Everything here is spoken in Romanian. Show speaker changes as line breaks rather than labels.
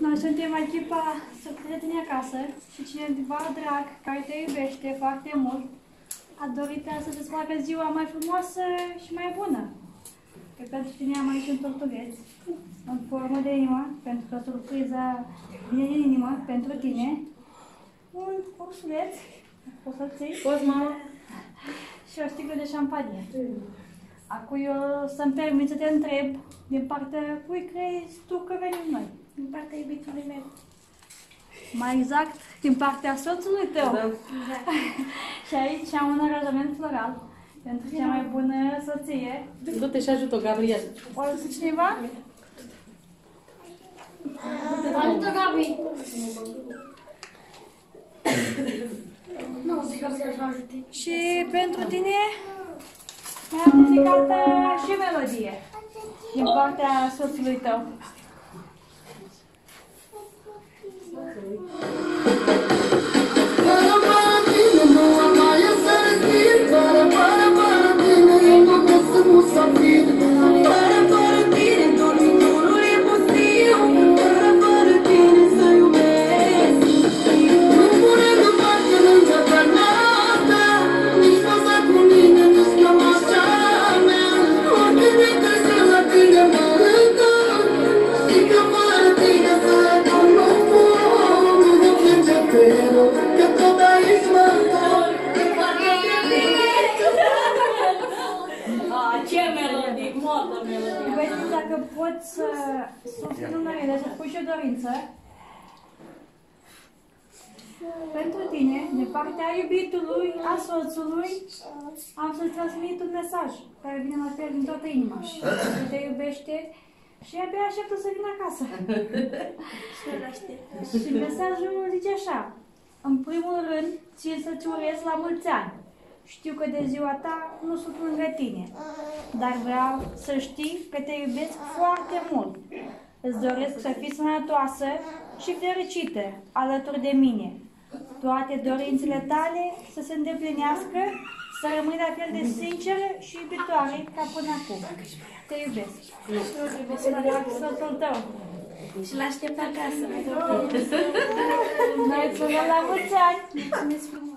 Noi suntem echipa Prieteni Acasă și cineva drag care te iubește foarte mult a dorit să îți facă ziua mai frumoasă și mai bună. Că pentru tine am aici un tortuleț în formă de inimă, pentru că surpriza vine din inimă pentru tine. Un ursuleț, o să-l ții.
Poți, mama?
Și o sticlă de șampanie. Acum eu să-mi permit să te întreb din partea cui crezi tu că venim noi?
Din partea iubitului meu.
Mai exact, din partea soțului tău.
Da.
Și aici am un aranjament floral pentru cea mai bună soție.
Du-te și ajută-o, Gabriel.
O ajută cineva?
Ajută, Gabi! Nu, Gabriel să ajute.
Și pentru tine mi-am dedicată și melodie din partea soțului tău. Vezi dacă poți să susțin un mărire, să spui și o dorință. Pentru tine, de partea iubitului, a soțului, am să-ți transmit un mesaj care vine la fel din toată inima. Și te iubește și abia așteptă să vină acasă. Și mesajul zice așa: în primul rând, țin să-ți urez la mulți ani. Știu că de ziua ta nu sunt lângă tine, dar vreau să știi că te iubesc foarte mult. Îți doresc să fii sănătoasă și fericită alături de mine. Toate dorințele tale să se îndeplinească, să rămâi la fel de sinceră și iubitoare ca până acum. Te iubesc. Și drag soțul tău.
Și l-aștept acasă.
Noi îți urăm la mulți ani.
Mulțumesc frumos.